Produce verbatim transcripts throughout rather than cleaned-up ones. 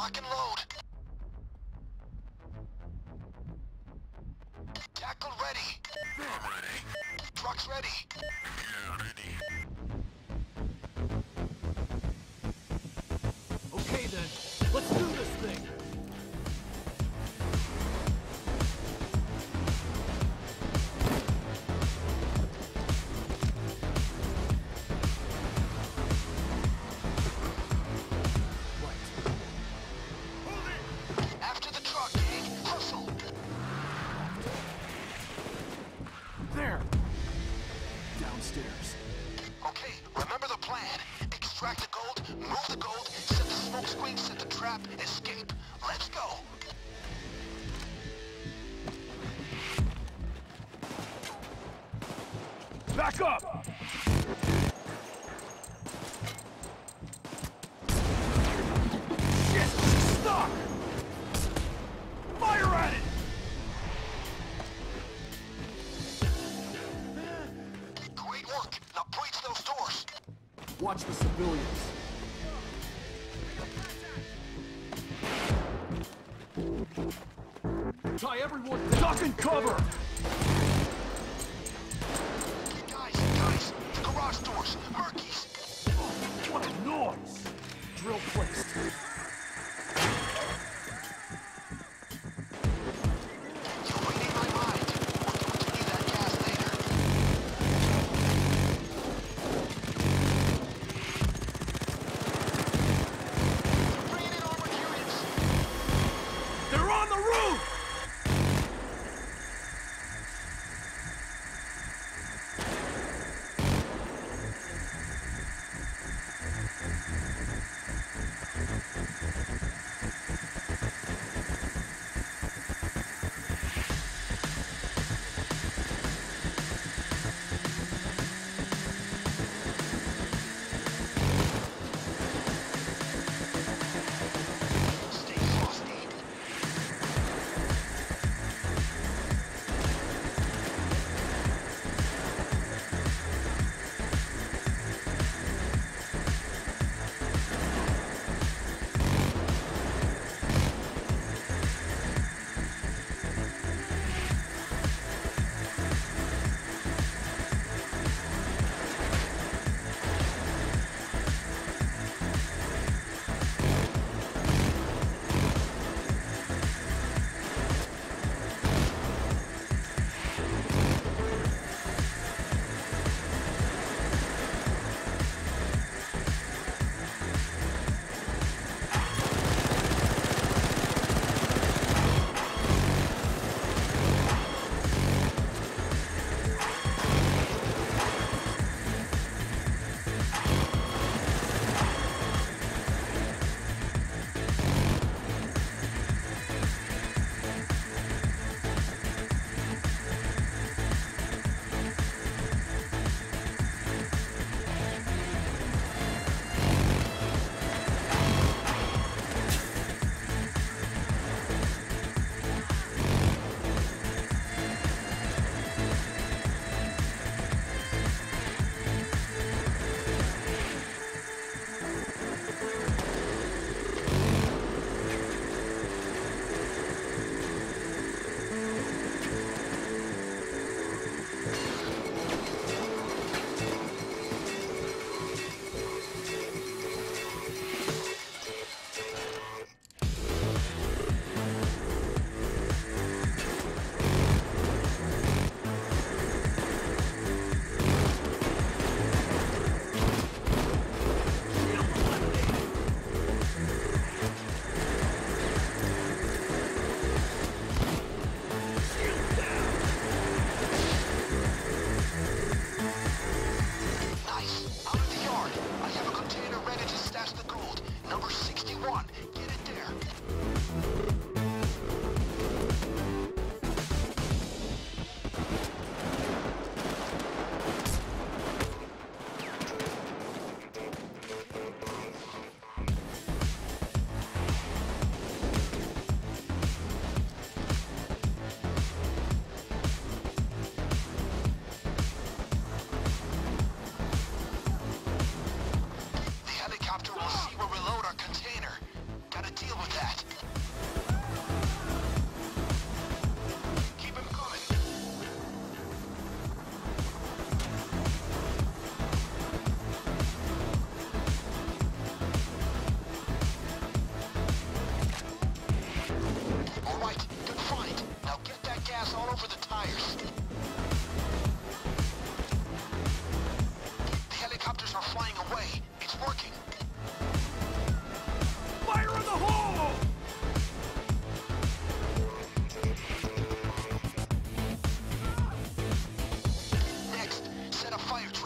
Lock and load. Tackle ready. I'm ready. Truck's ready. Yeah, ready. Okay then, let's do this thing! After the truck, gang. Hustle. There! Downstairs. Okay, remember the plan. Extract the gold, move the gold, set the smoke screen, set the trap, escape. Let's go. Back up! Shit! Stuck! Fire at it! Great work. Now breach those doors. Watch the civilians. Tie everyone down. Duck and cover! Guys, guys, the garage doors. Murkies. Oh, what a noise! Drill placed. You're reading my mind. We're going to need that gas later. Bringing in armored units. They're on the roof!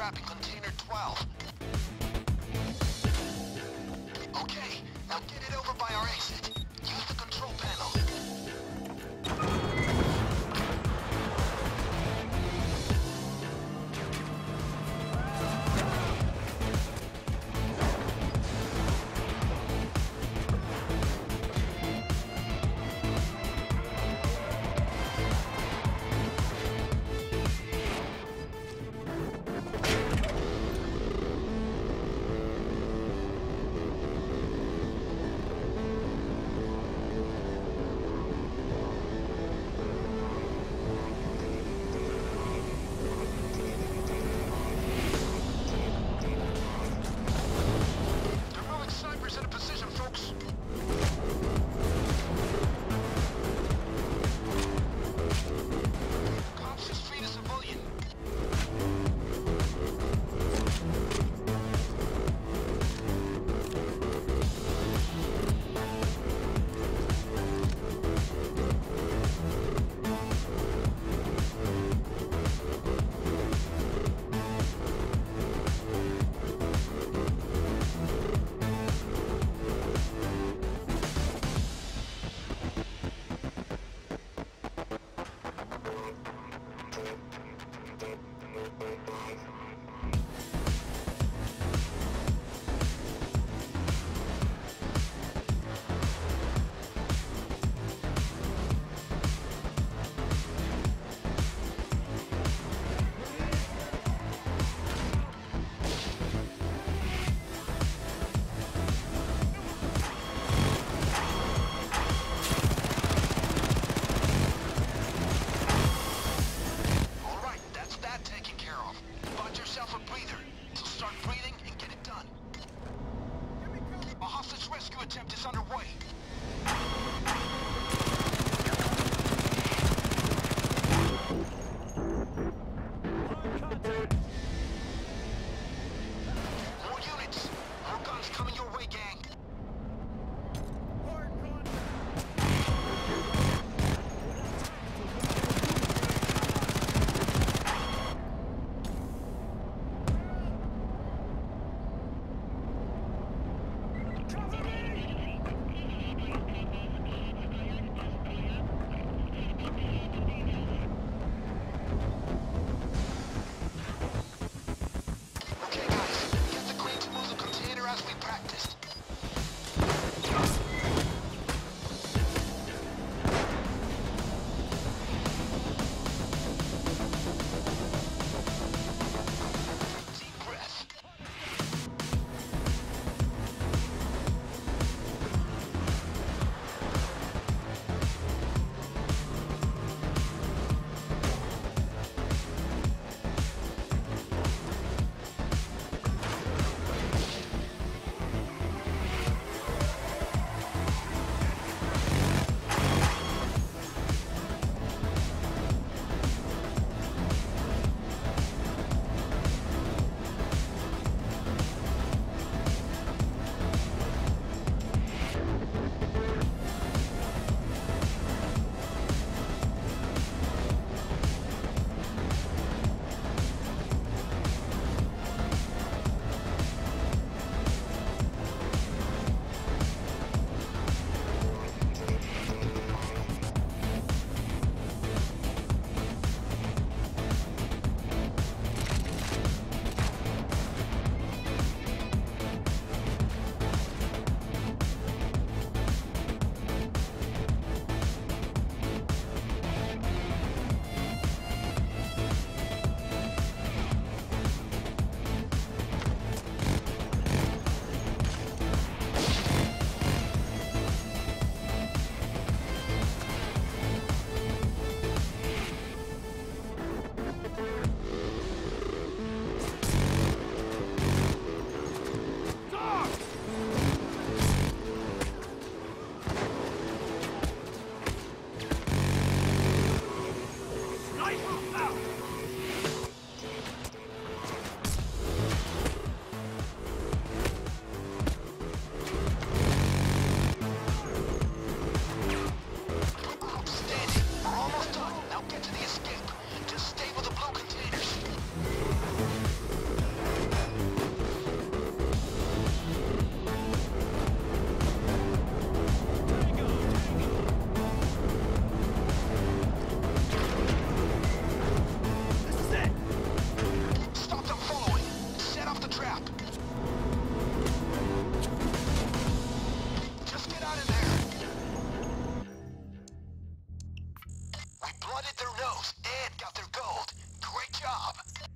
trap in container twelve. Okay, now get it over by our exit. Use the control panel. blooded their nose and got their gold. Great job.